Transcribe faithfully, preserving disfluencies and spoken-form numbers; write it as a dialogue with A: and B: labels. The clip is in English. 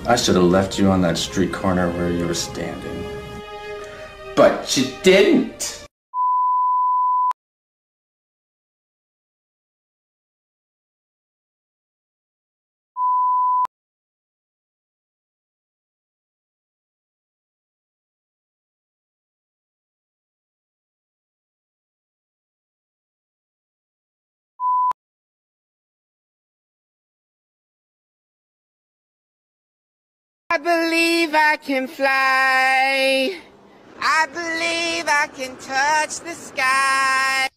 A: I should have left you on that street corner where you were standing. But you didn't!
B: I believe I can fly. I believe I can touch the sky.